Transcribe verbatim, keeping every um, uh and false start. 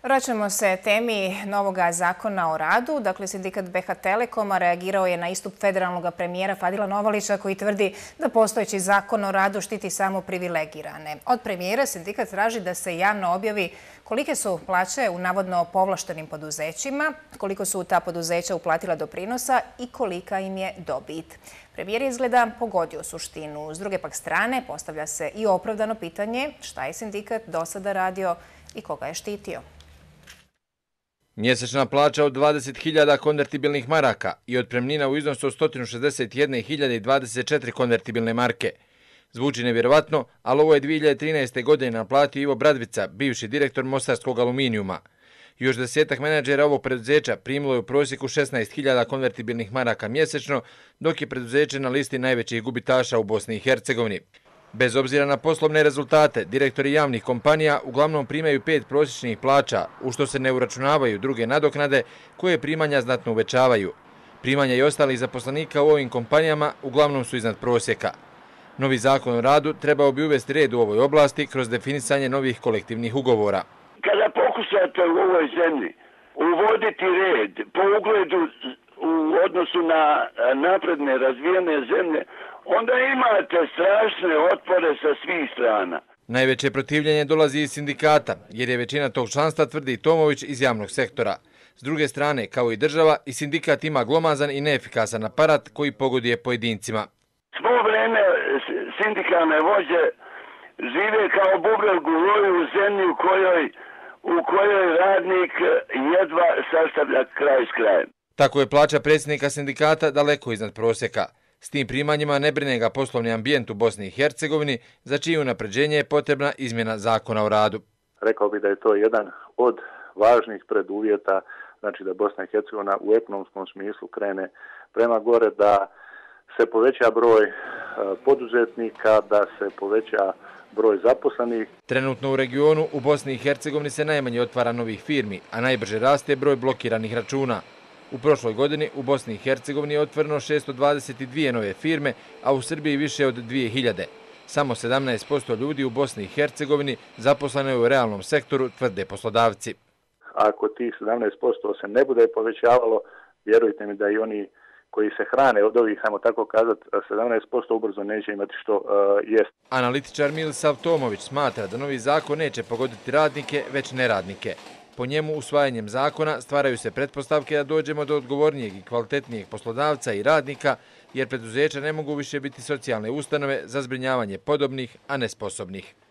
Vraćamo se temi novoga zakona o radu. Dakle, sindikat B H Telekoma reagirao je na istup federalnog premijera Fadila Novalića koji tvrdi da postojeći zakon o radu štiti samo privilegirane. Od premijera sindikat traži da se javno objavi kolike su plaće u navodno povlaštenim poduzećima, koliko su ta poduzeća uplatila doprinosa i kolika im je dobit. Premijer izgleda pogodio suštinu. S druge pak strane postavlja se i opravdano pitanje šta je sindikat do sada radio i koga je štitio. Mjesečna plaća od dvadeset hiljada konvertibilnih maraka i otpremnina u iznosu od sto šezdeset jedne hiljade dvadeset četiri konvertibilne marke. Zvuči nevjerovatno, ali ovo je dvije hiljade trinaeste. godine naplatio Ivo Bradvica, bivši direktor Mostarskog aluminijuma. Još desetak menadžera ovog preduzeća primilo je u prosjeku šesnaest hiljada konvertibilnih maraka mjesečno, dok je preduzeće na listi najvećih gubitaša u Bosni i Hercegovini. Bez obzira na poslovne rezultate, direktori javnih kompanija uglavnom primaju pet prosječnih plaća, u što se ne uračunavaju druge nadoknade koje primanja znatno uvećavaju. Primanja i ostalih zaposlenika u ovim kompanijama uglavnom su iznad prosjeka. Novi zakon o radu trebao bi uvesti red u ovoj oblasti kroz definisanje novih kolektivnih ugovora. Kada pokušate u ovoj zemlji uvoditi red po ugledu u odnosu na napredne razvijene zemlje, onda imate strašne otpore sa svih strana. Najveće protivljenje dolazi iz sindikata, jer je većina tog članstva, tvrdi Tomović, iz javnog sektora. S druge strane, kao i država, i sindikat ima glomazan i neefikasan aparat koji pogoduje pojedincima. Svo vreme sindikalne vođe žive kao bubreg u roju u zemlji u kojoj, u kojoj radnik jedva sastavlja kraj s krajem. Tako je plaća predsjednika sindikata daleko iznad prosjeka. S tim primanjima ne brine ga poslovni ambijent u Bosni i Hercegovini, za čije unapređenje je potrebna izmjena zakona o radu. Rekao bih da je to jedan od važnih preduvjeta, znači da Bosna i Hercegovina u ekonomskom smislu krene prema gore, da se poveća broj poduzetnika, da se poveća broj zaposlenih. Trenutno u regionu u Bosni i Hercegovini se najmanje otvara novih firmi, a najbrže raste broj blokiranih računa. U prošloj godini u Bosni i Hercegovini je otvoreno šesto dvadeset dvije nove firme, a u Srbiji više od dvije hiljade. Samo sedamnaest posto ljudi u Bosni i Hercegovini zaposleno je u realnom sektoru, tvrde poslodavci. Ako tih sedamnaest posto se ne bude povećavalo, vjerujte mi da i oni koji se hrane od ovih, ajmo tako kazati, sedamnaest posto ubrzo neće imati što uh, jest. Analitičar Milisav Tomović smatra da novi zakon neće pogoditi radnike, već neradnike. Po njemu, usvajanjem zakona stvaraju se pretpostavke da dođemo do odgovornijeg i kvalitetnijeg poslodavca i radnika, jer preduzeća ne mogu više biti socijalne ustanove za zbrinjavanje podobnih, a nesposobnih.